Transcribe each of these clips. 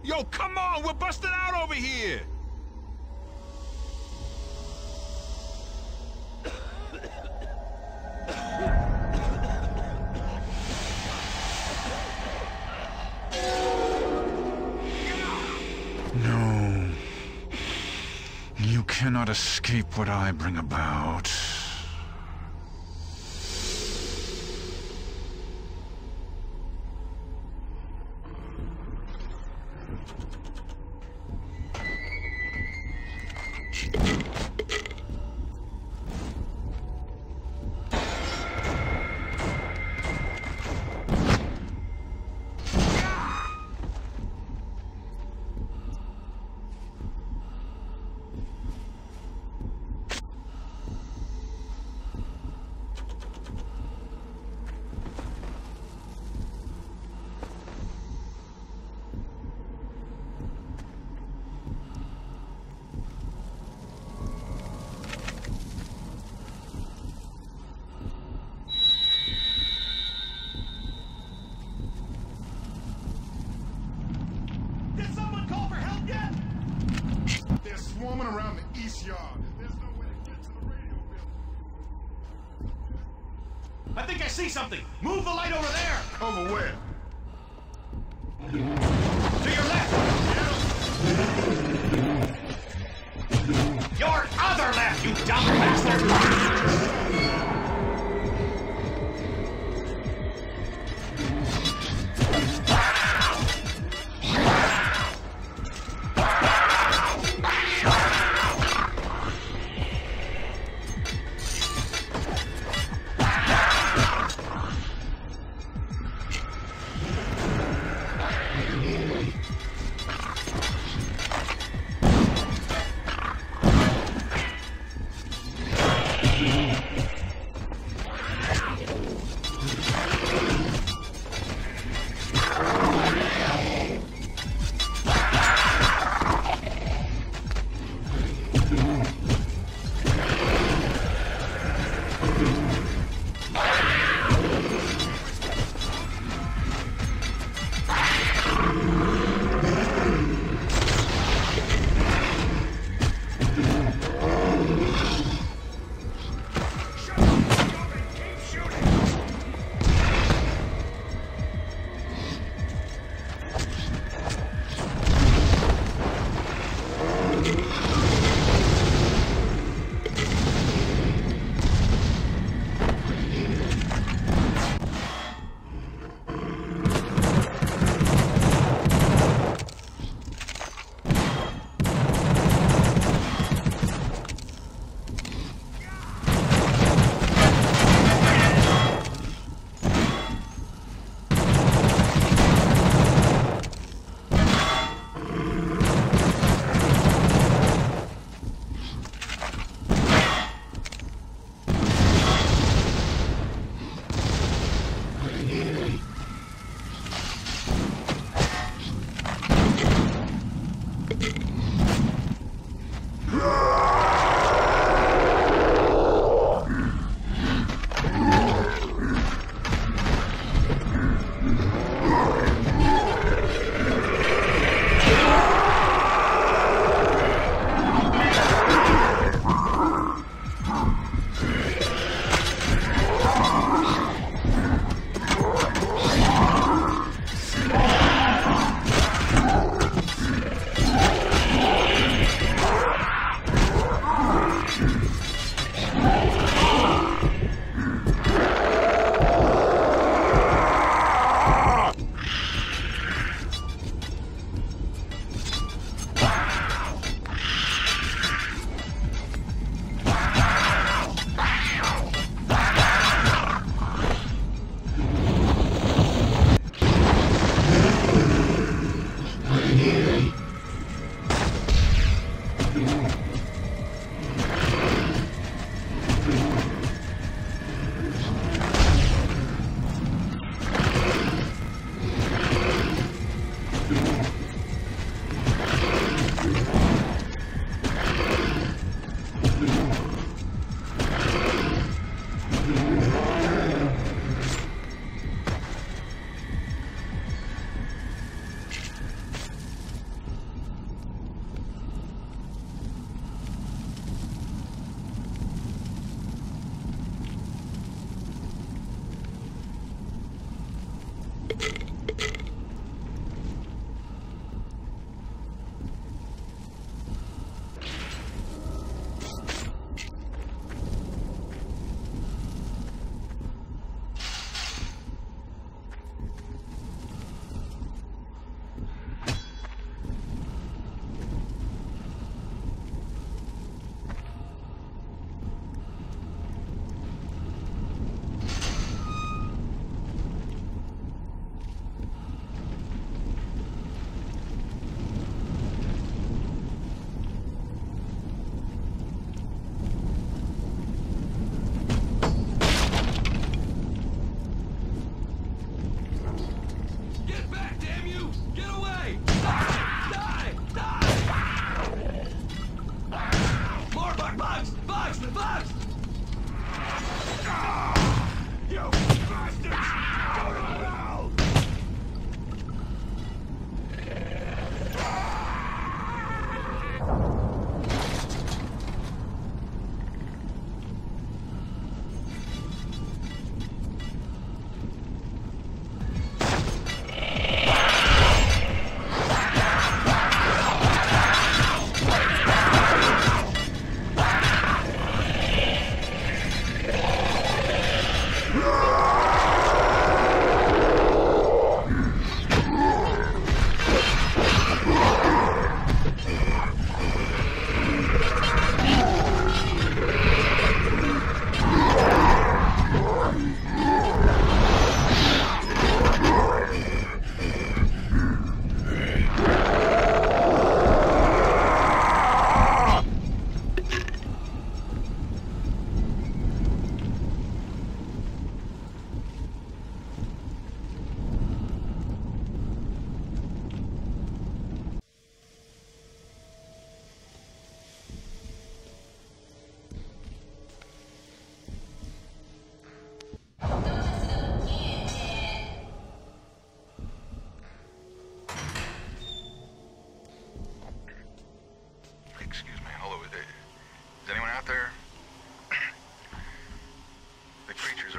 Yo, come on, we're busted out over here! No. You cannot escape what I bring about. Swarming around the east yard. There's no way to get to the radio building. I think I see something. Move the light over there. Over where? To your left. Your other left, you dumb bastard. Shut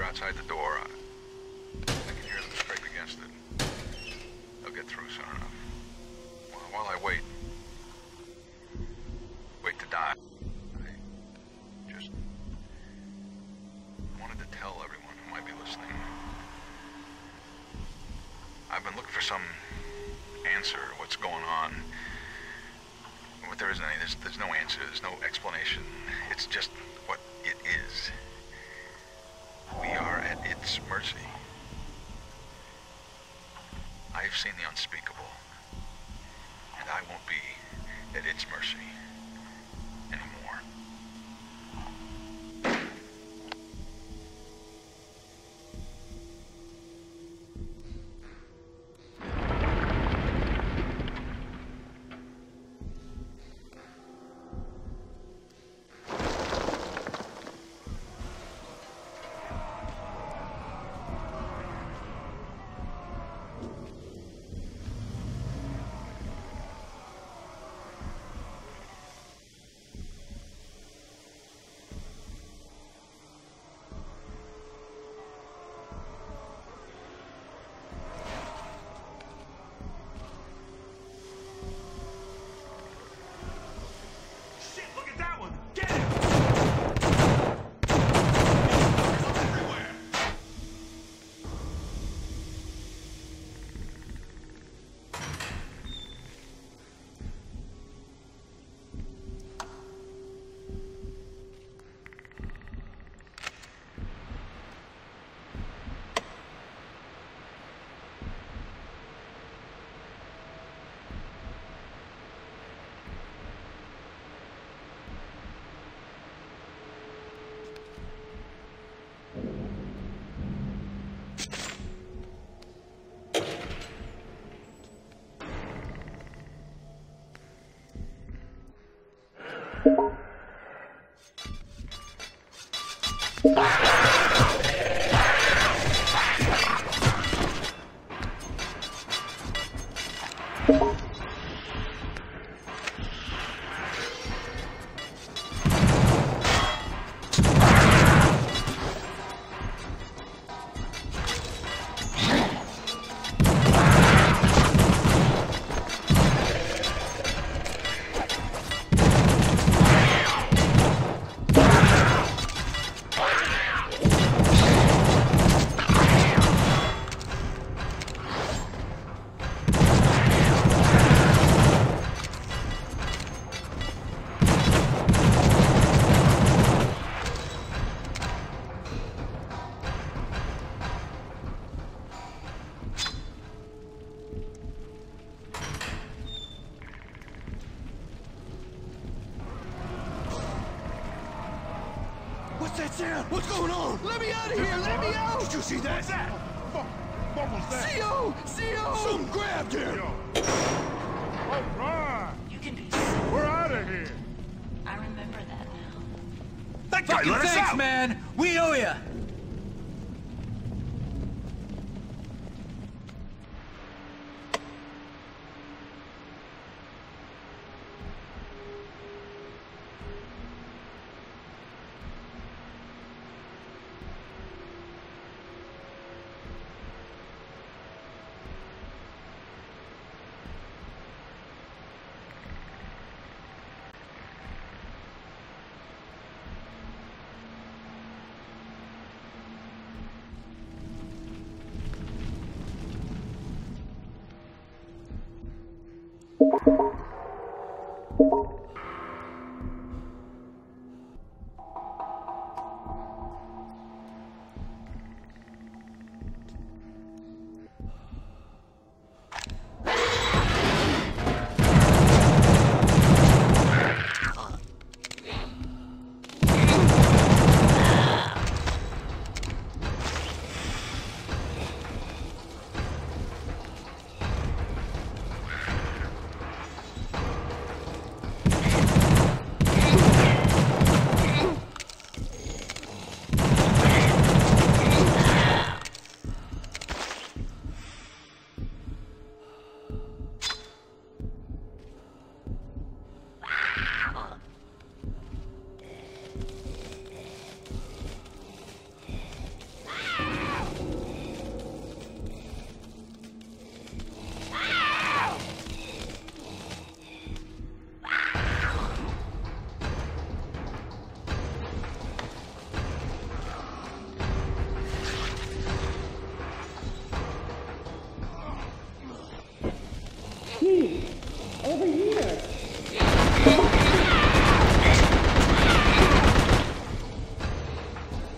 outside the door. I can hear them scrape against it. They'll get through soon enough. While I wait to die, I just wanted to tell everyone who might be listening. I've been looking for some answer to what's going on. But there isn't any. There's no answer. There's no explanation. It's just what it is. We are at its mercy. I have seen the unspeakable, and I won't be at its mercy anymore. What's going on? Let me out of here! Let me out! Did you see that? What's that? What was that? CO! CO! Something grabbed him! All right! You can be. We're out of here! I remember that now. That guy let us out! Man! We owe ya!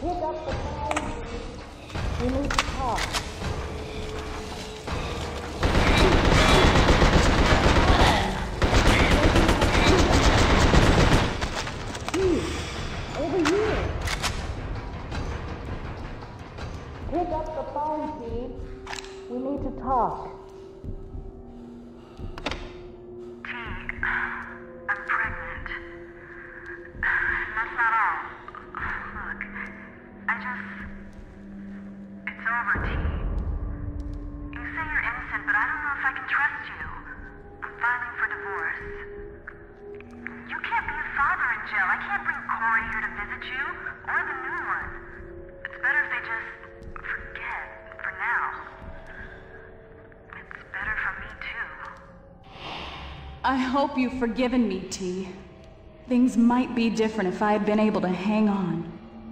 I hope you've forgiven me, T. Things might be different if I had been able to hang on.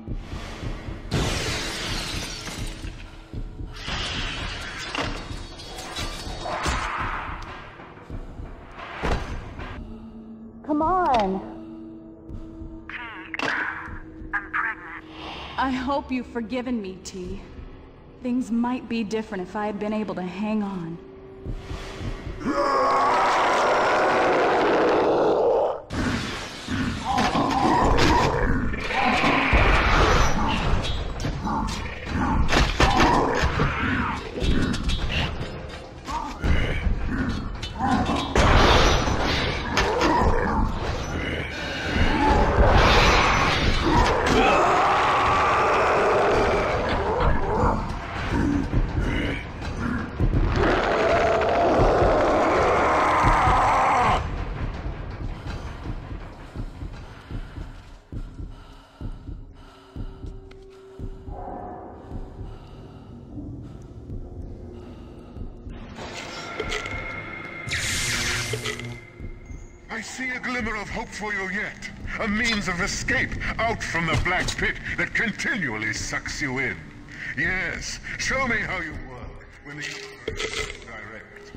Come on. T, I'm pregnant. I hope you've forgiven me, T. Things might be different if I had been able to hang on. I see a glimmer of hope for you yet. A means of escape out from the black pit that continually sucks you in. Yes, show me how you work when the universe is direct.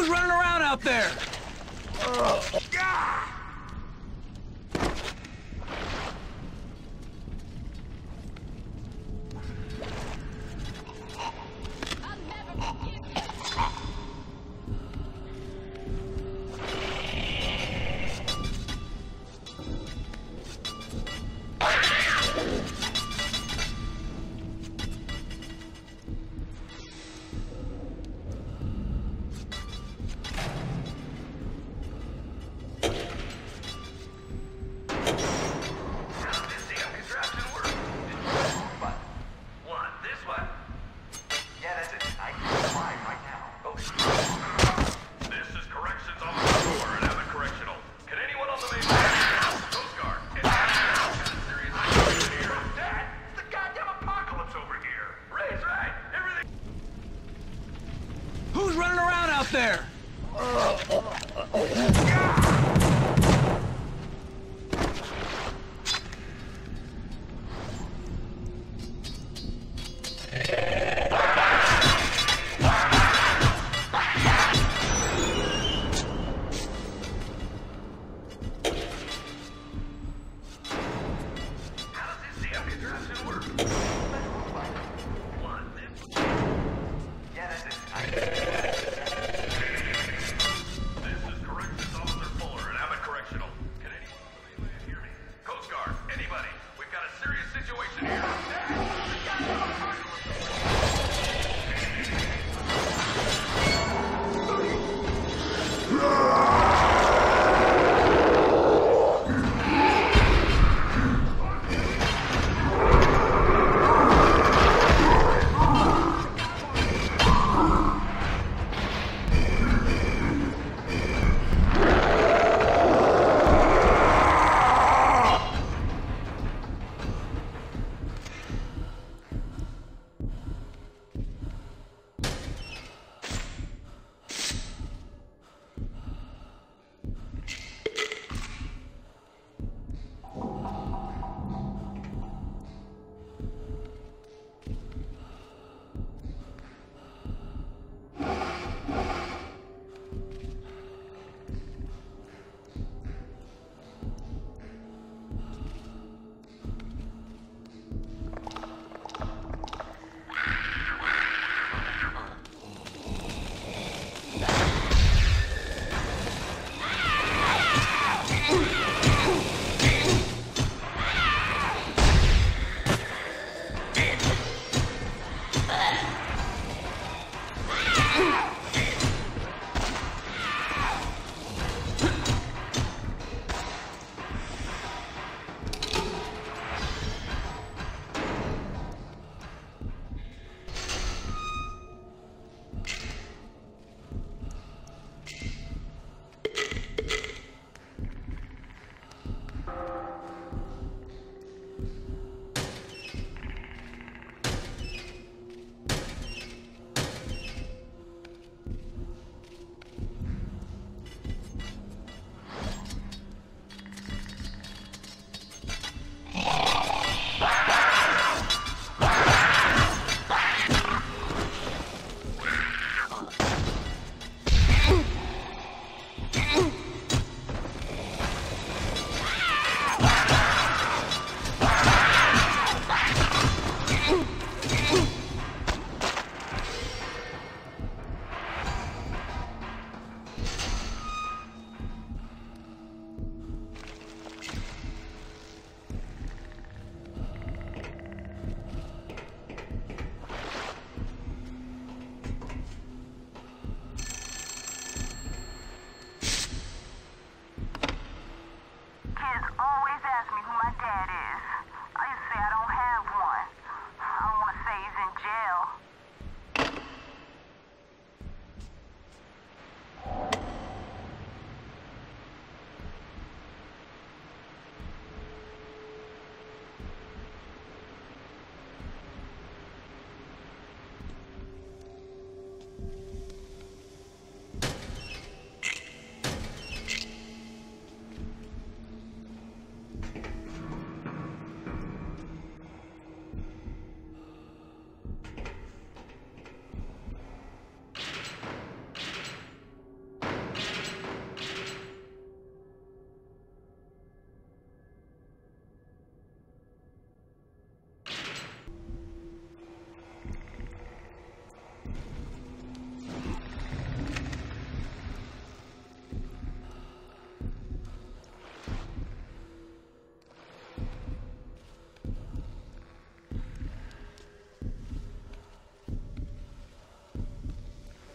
Who's running around out there? Who's running around out there? This is corrections officer Fuller.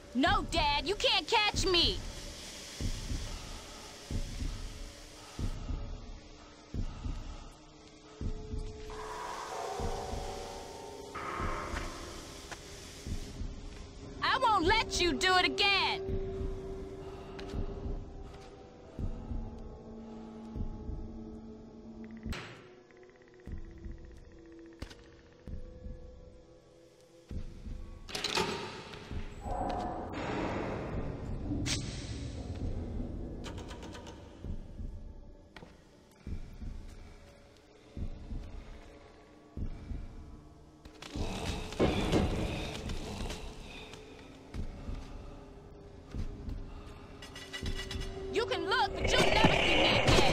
No, Dad, you can't catch me! I won't let you do it again! You can look, but you'll never see me again.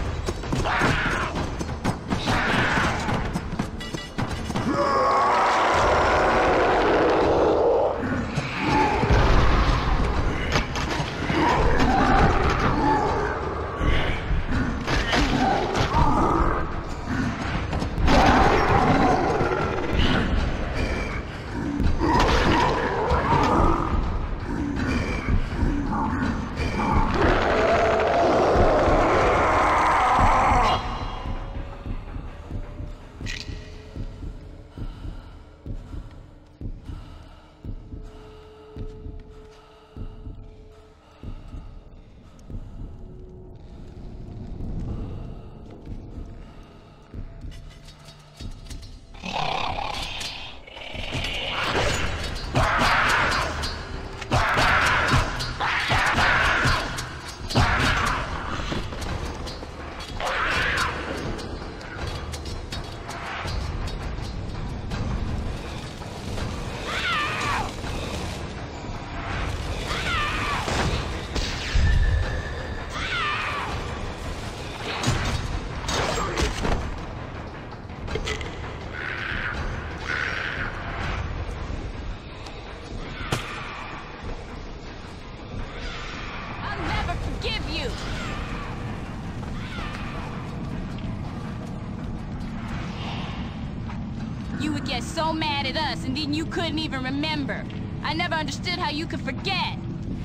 You would get so mad at us, and then you couldn't even remember. I never understood how you could forget.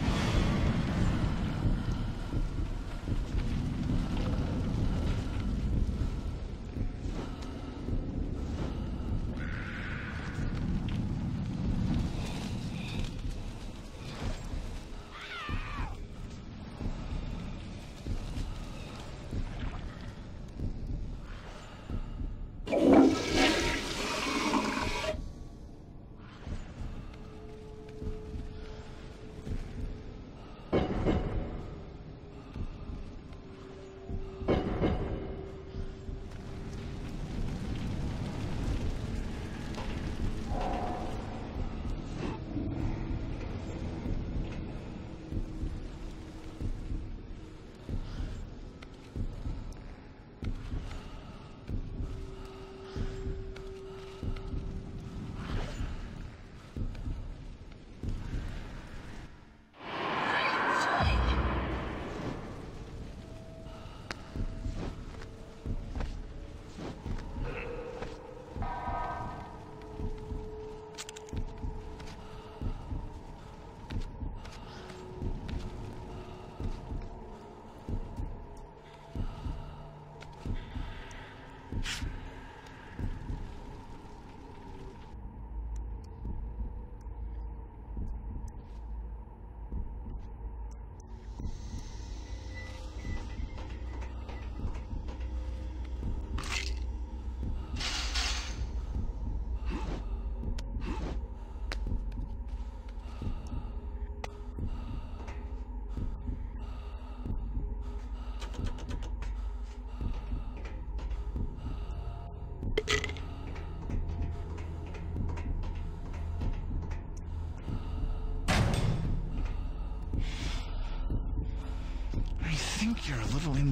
I think you're a little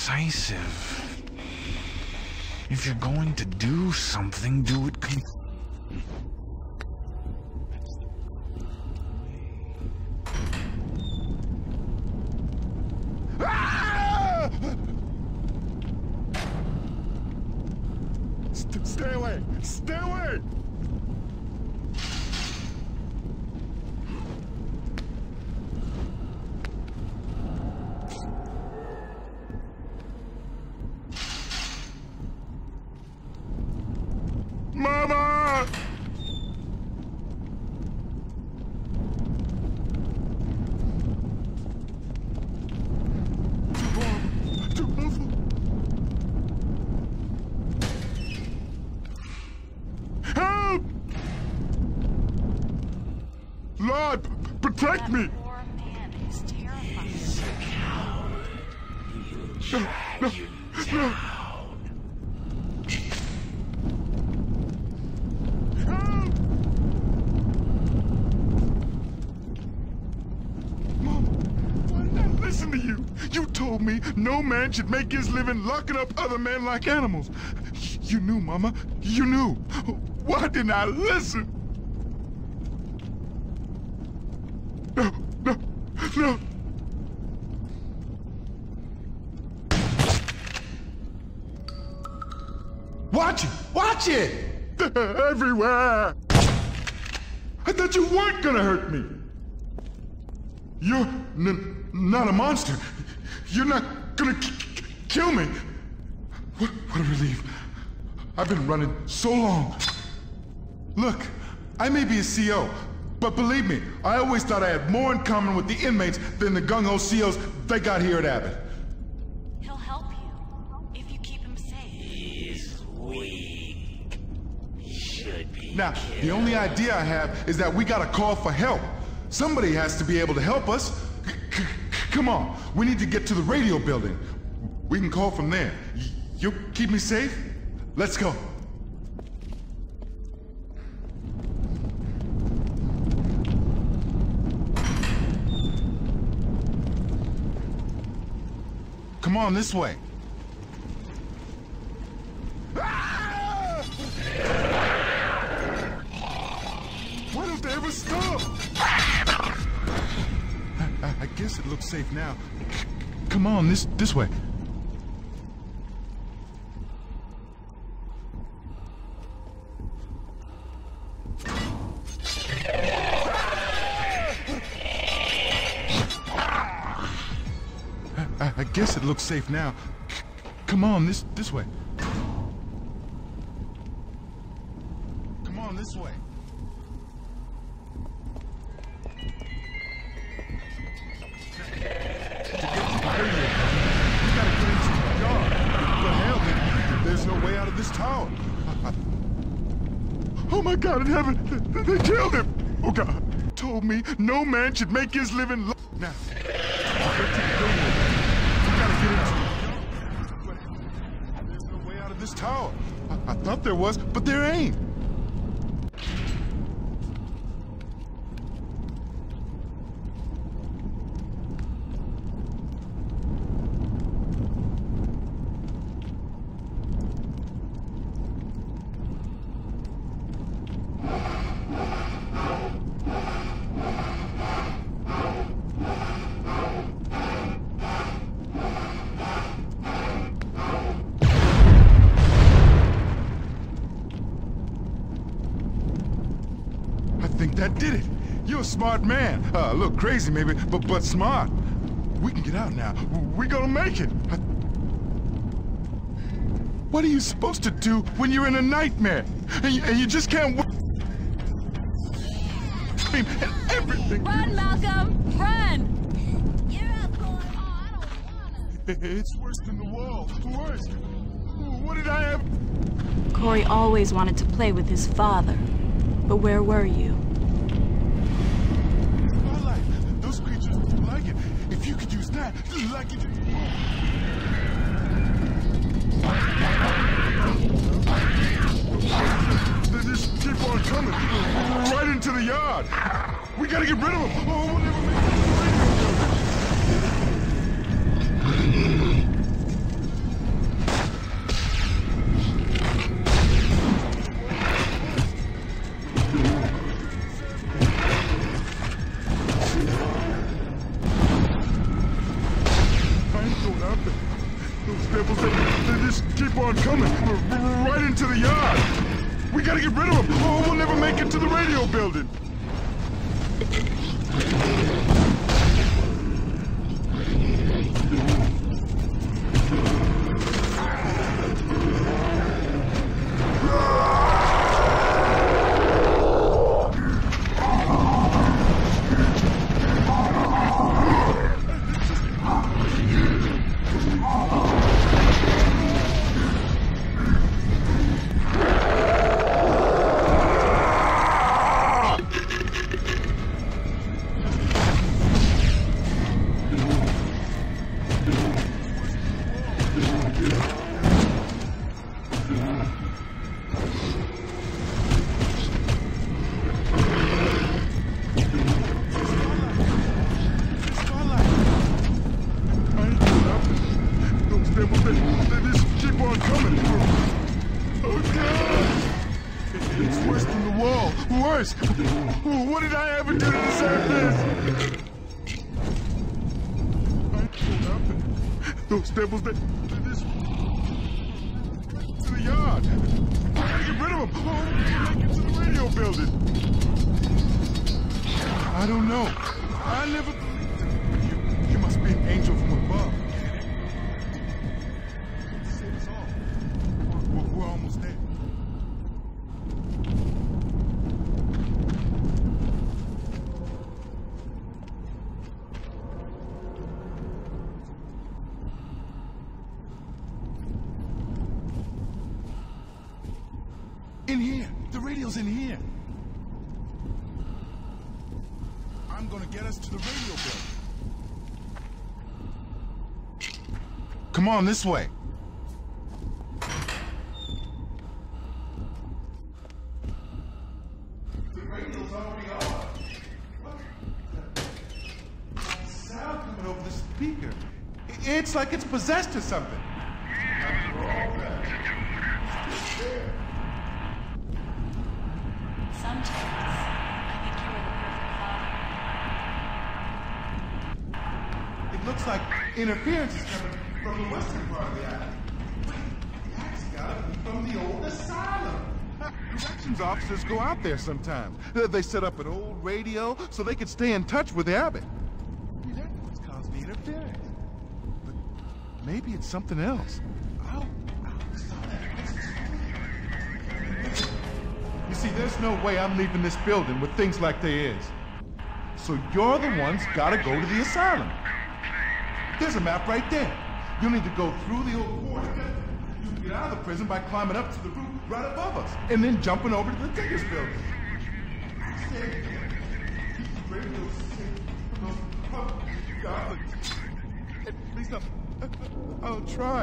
indecisive. If you're going to do something, do it Stay away! Stay away! Protect me! That poor man is terrified. No. Mama, why did I listen to you? You told me no man should make his living locking up other men like animals. You knew, Mama. You knew. Why didn't I listen? No. Watch it! Watch it! They're everywhere! I thought you weren't gonna hurt me! You're not a monster. You're not gonna kill me. What a relief. I've been running so long. Look, I may be a CO, but believe me, I always thought I had more in common with the inmates than the gung-ho COs they got here at Abbott. He'll help you if you keep him safe. He's weak. He should be Now, killed. the only idea I have is that we gotta call for help. Somebody has to be able to help us. Come on, we need to get to the radio building. We can call from there. You'll keep me safe? Let's go. Come on, this way. Ah! Why don't they ever stop? I guess it looks safe now. Come on, this way. I guess it looks safe now. Come on, this way. Come on, this way. There's no way out of this tower. Oh my God, in heaven, they killed him. Oh God, told me no man should make his living. Now, we gotta get into. There's no way out of this tower. I thought there was, but there ain't. I think that did it. You're a smart man. A little crazy maybe, but smart. We can get out now. We're gonna make it. What are you supposed to do when you're in a nightmare? And you just can't and everything. Run, Malcolm! Run! You're up, boy. Oh, I don't wanna. It's worse than the wall. Worse. What did I have? Corey always wanted to play with his father. But where were you? Starlight. Those creatures like it. If you could use that, like it. They just keep on coming. Right into the yard. We gotta get rid of them. Oh, we'll never make it. They just keep on coming, right into the yard. We gotta get rid of them, or we'll never make it to the radio building. worse! What did I ever do to deserve this? I pulled up and those devils that did this to the yard. I gotta get rid of them. Oh, make it to the radio building. I don't know. I never... You must be an angel from above. Save us all. We're almost there. In here. The radio's in here. I'm gonna get us to the radio building. Come on, this way. The radio's already on. What? Sound coming over the speaker. It's like it's possessed or something. Sometimes, I think you were the perfect father. It looks like interference is coming from the western part of the island. Wait, that's gotta be from the old asylum. Corrections officers go out there sometimes. They set up an old radio so they can stay in touch with the abbot. Maybe that's what's caused the interference. But maybe it's something else. You see, there's no way I'm leaving this building with things like there is. So you're the ones gotta go to the asylum. There's a map right there. You'll need to go through the old quarter. You can get out of the prison by climbing up to the roof right above us, and then jumping over to the tickets building. At least I'll try.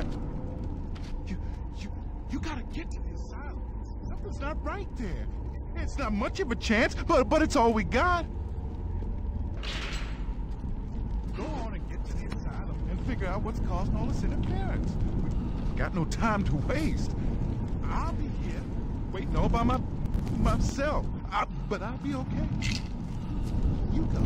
You gotta get to the asylum. Something's not right there. It's not much of a chance, but it's all we got. Go on and get to the asylum and figure out what's causing all this interference. We've got no time to waste. I'll be here, waiting all by myself. But I'll be okay. You go.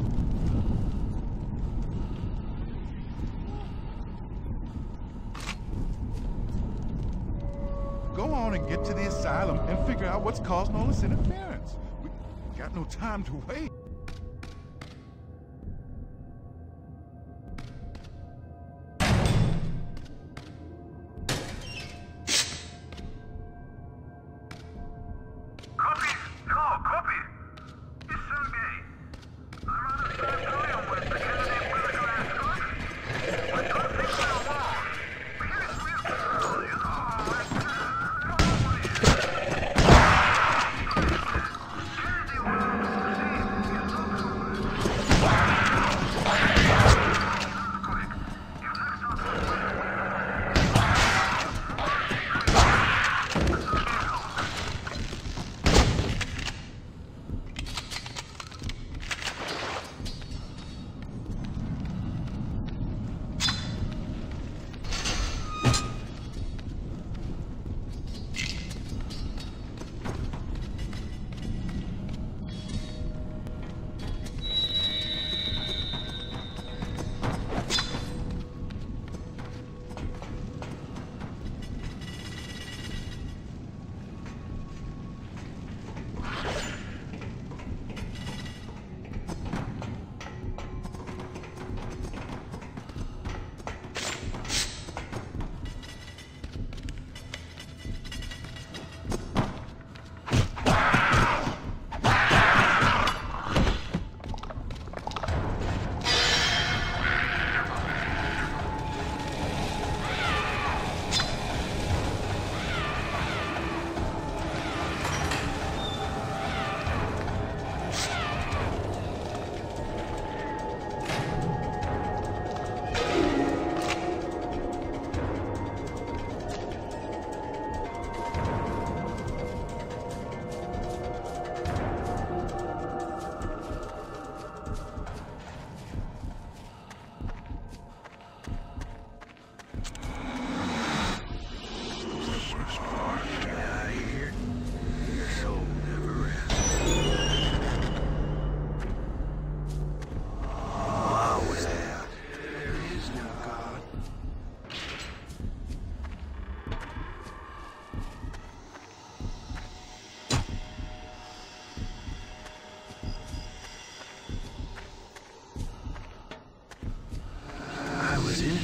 Go on and get to the asylum and figure out what's causing all this interference. We got no time to wait. Copy. Hello, copy. It's Sunday. I'm out of sanatorium with the Carnate Island. I don't think we're alone. Here's real girl, you know. Kennedy wants to see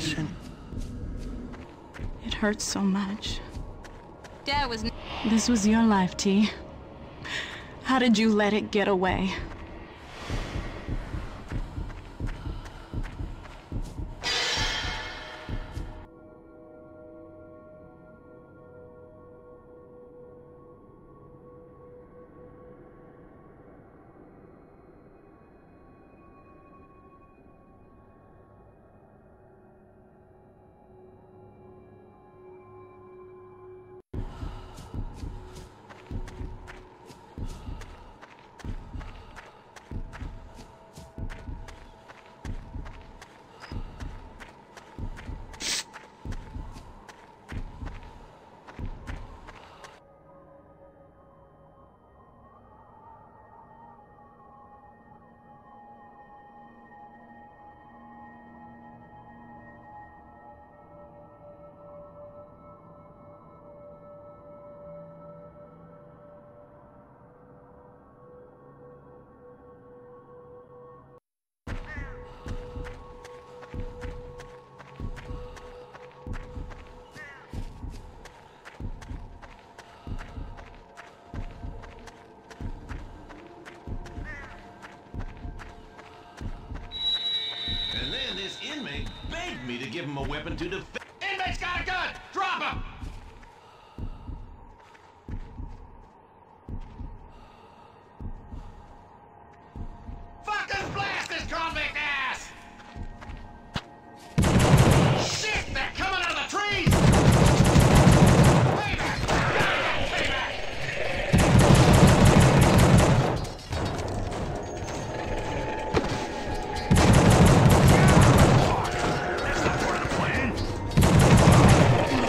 Listen. It hurts so much. This was your life, T. How did you let it get away? And then this inmate begged me to give him a weapon to defend. Inmate's got a gun! Drop him! Fucking blast this convict ass! Shit! They're coming out of the trees! Payback! Payback! That's not part of the plan.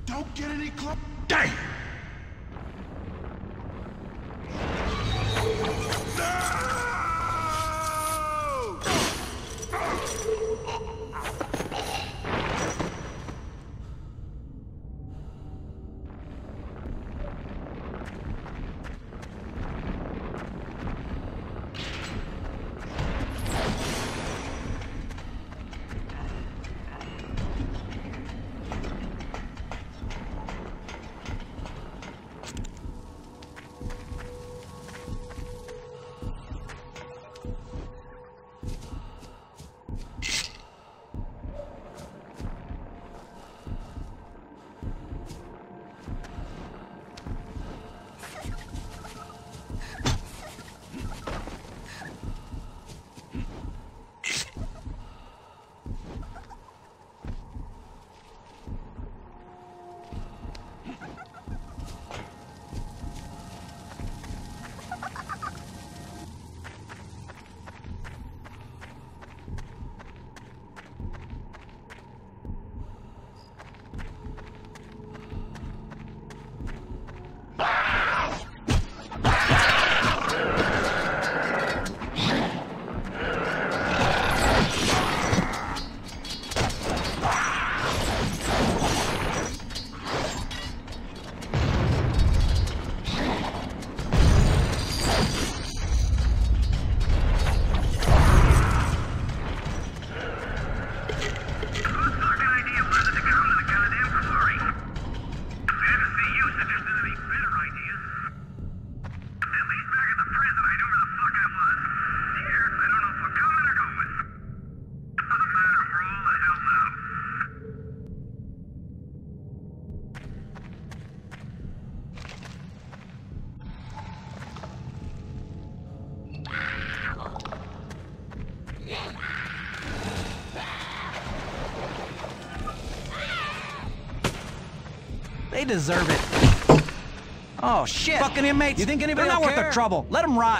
Don't get any close. Dang! They deserve it. Oh, shit. Fucking inmates. You think anybody They're not will worth care? their trouble. Let them rot.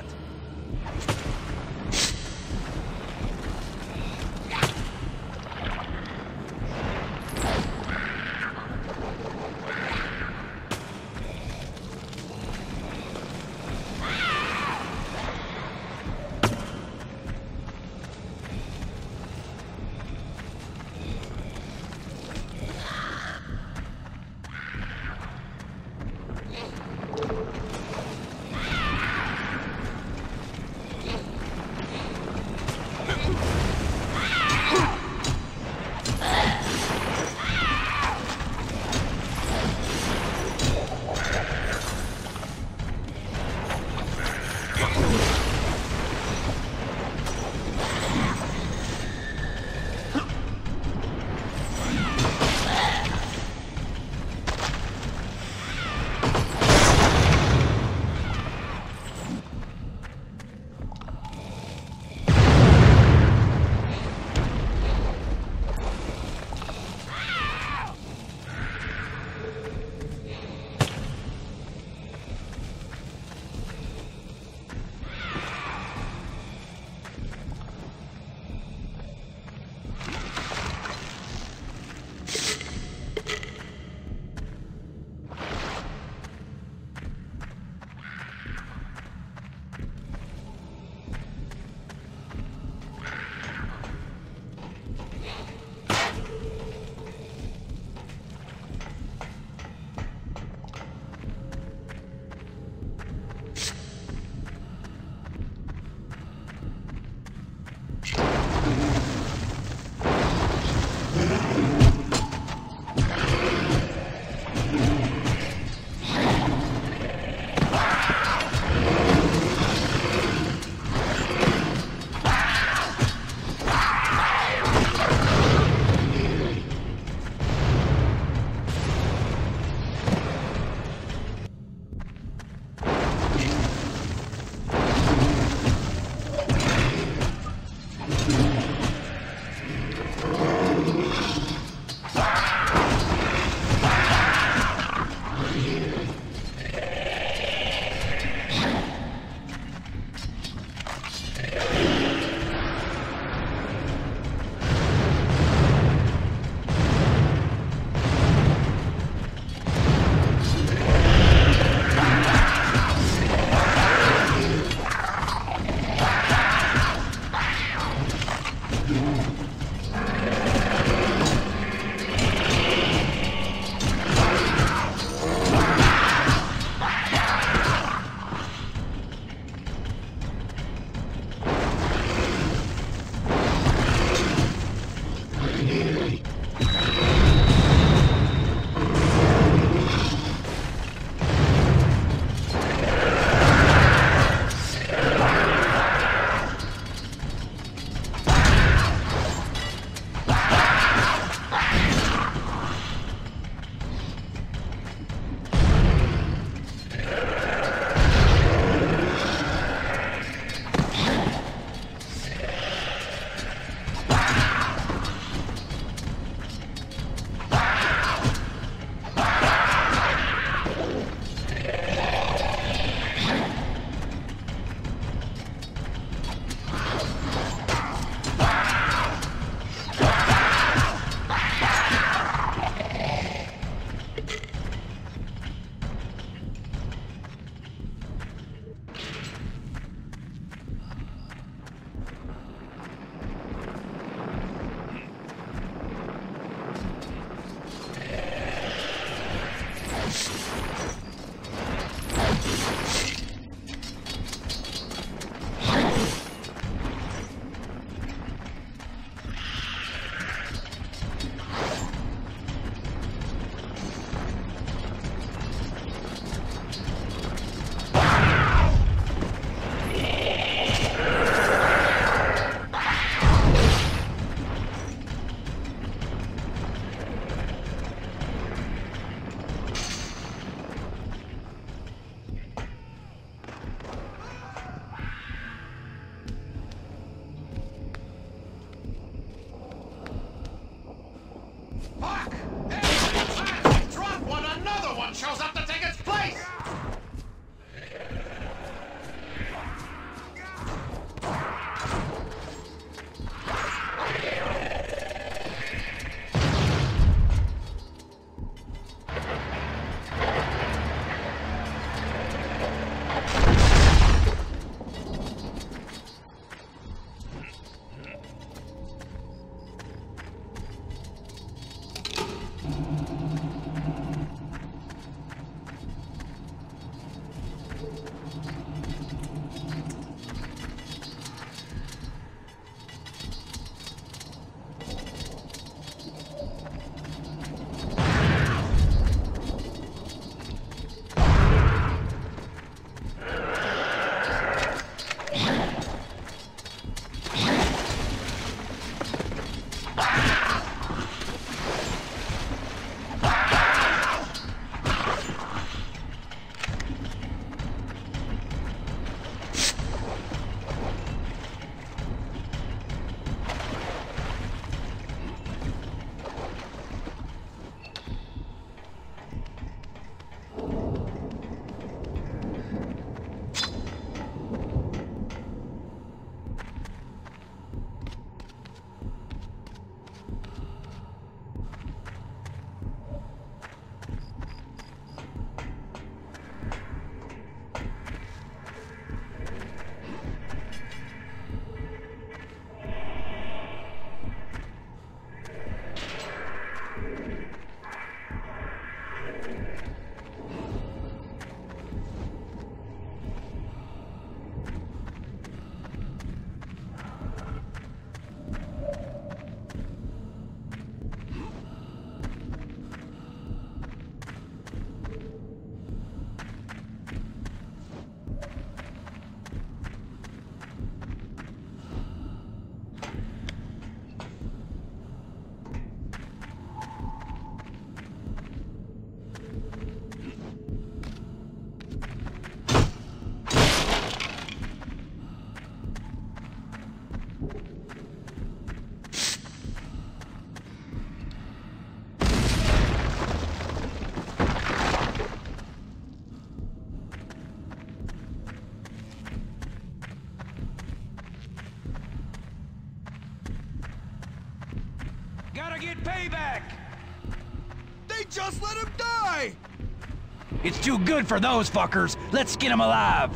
just let him die! It's too good for those fuckers. Let's skin them alive.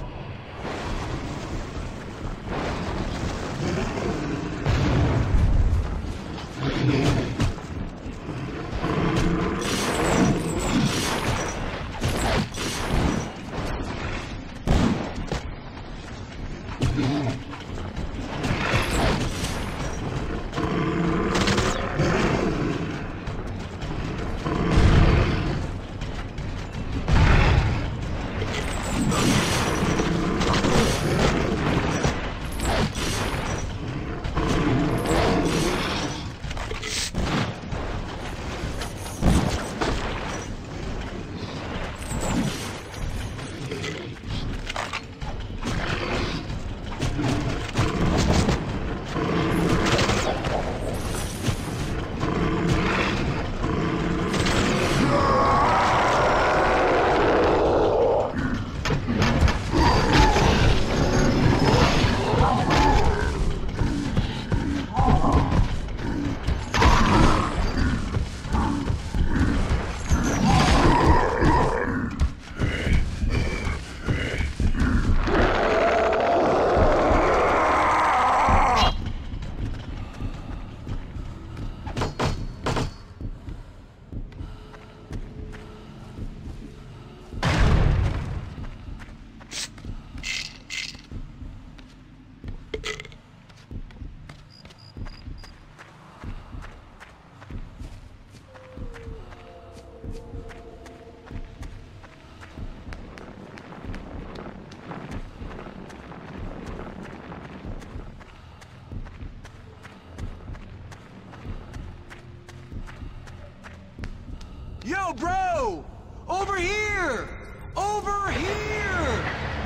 Yo, bro! Over here! Over here!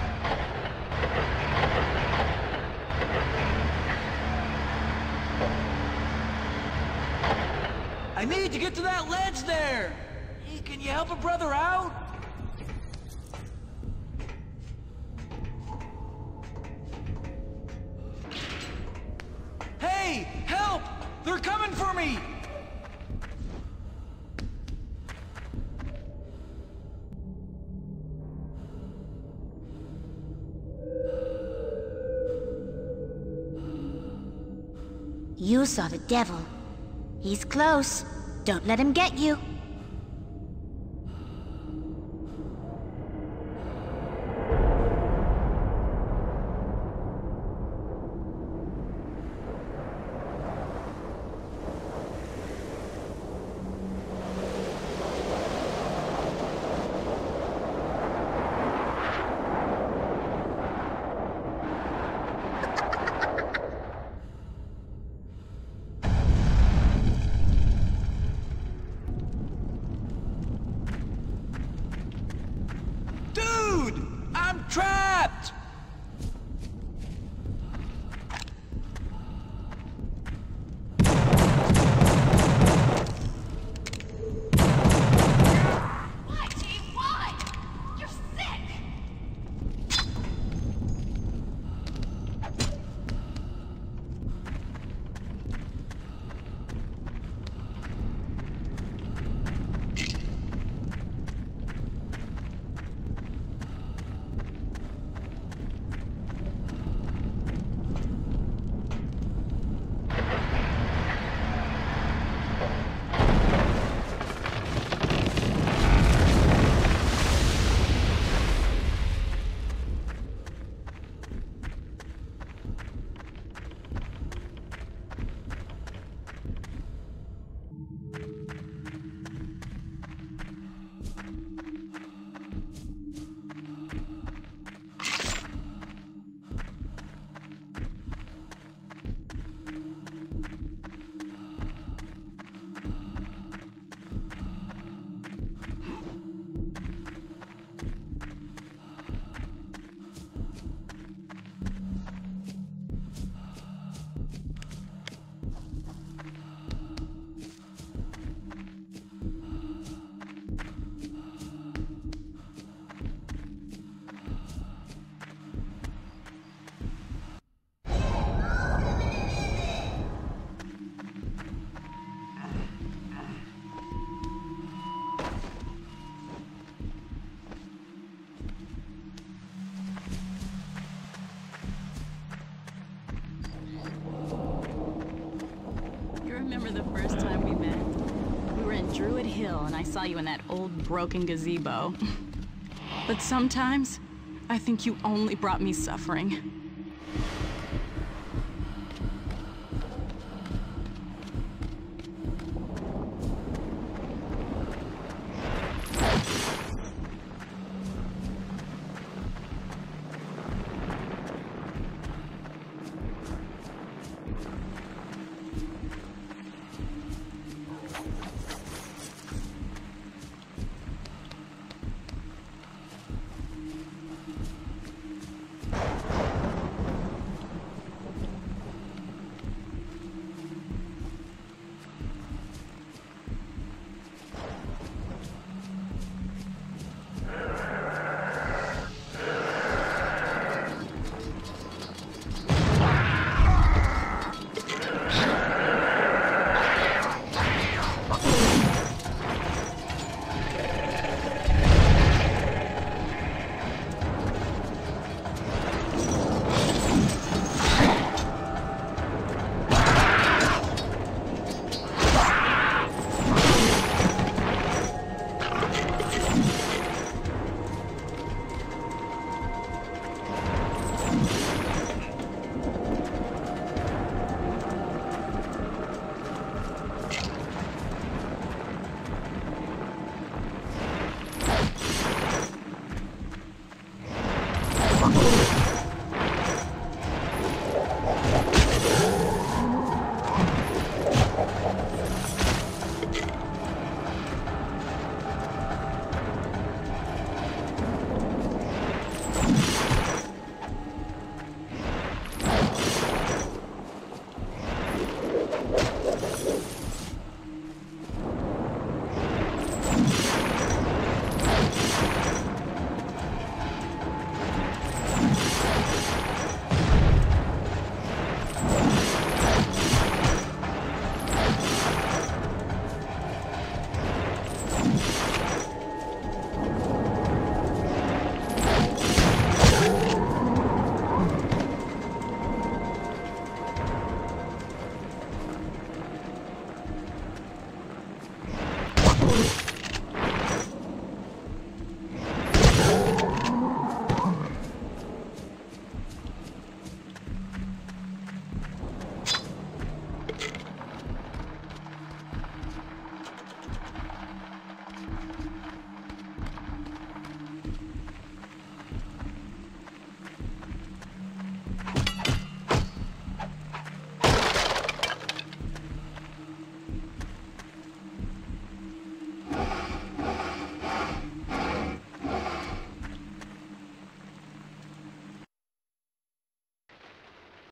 I need to get to that ledge there! Hey, can you help a brother out? Hey! Help! They're coming for me! You saw the devil. He's close. Don't let him get you. good hill and I saw you in that old broken gazebo. But sometimes, I think you only brought me suffering.